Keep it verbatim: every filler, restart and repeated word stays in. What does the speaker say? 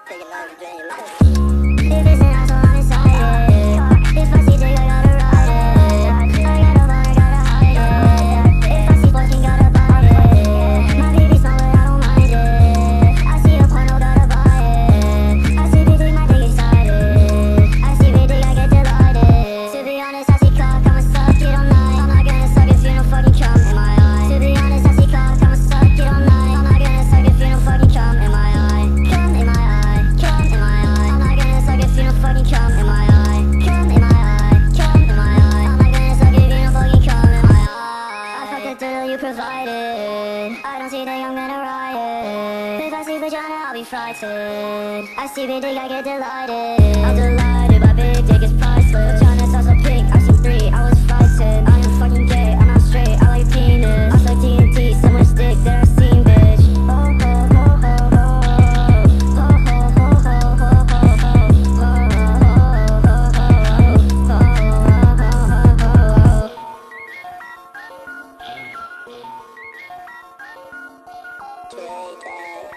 Take a knife and drain your life. If it's an asshole, I'm excited. If I see dick, I gotta ride it. I gotta lie, I gotta hide it. If I see fortune, gotta buy it. My baby small, but I don't mind it. I see a porno, gotta buy it. I see big dick, my dick excited. I see big dick, I get delighted. To be honest, I see cock, I'ma suck it all night. I'm not gonna suck if you don't fucking come in my eye. To be honest, I see cock, I'ma suck it all night. I'm not gonna suck if you don't fucking come in my eye. Come in my eye, come in my eye. I'm not gonna suck if you don't fucking come in my eye. Come in my eye, come in my eye. I'm not gonna suck if you don't fucking come in my eye. I fuck the diddle you provided. I don't see that I'm gonna riot. If I see vagina, I'll be frightened. I see big dick, I get delighted. I'm delighted, my big dick is priceless. Vagina's also pink, I've seen three, I was frightened. I am fucking gay, I'm not straight, I like penis. I suck D and T, so much dick that I've seen, bitch. Oh, oh, oh, oh, oh. Trade that.